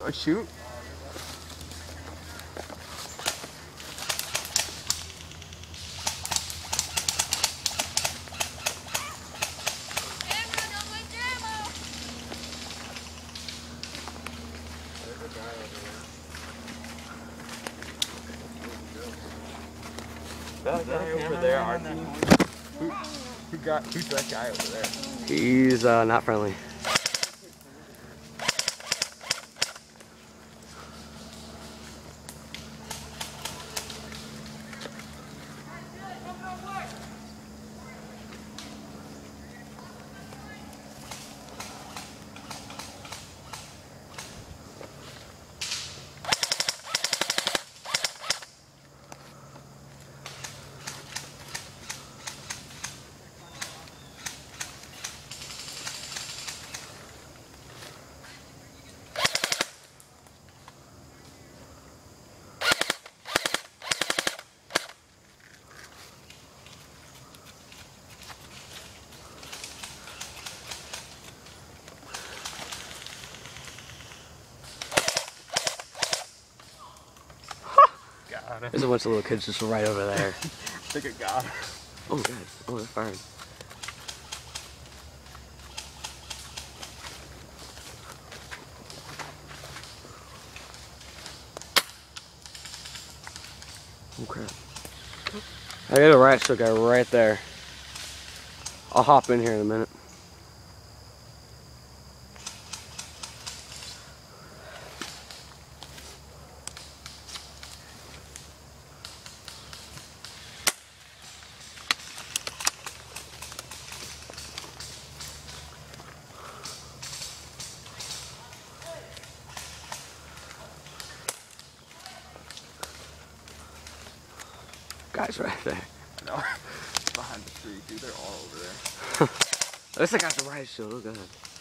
Oh, shoot. That guy over there, our team. Who's that guy over there? He's not friendly. There's a bunch of little kids just right over there. I think I got her. Oh god, oh they're firing. Oh crap. I got a riot shield guy right there. I'll hop in here in a minute. Guys right there. I know. Behind the tree, dude. They're all over there. At least I got the riot shield. Oh god.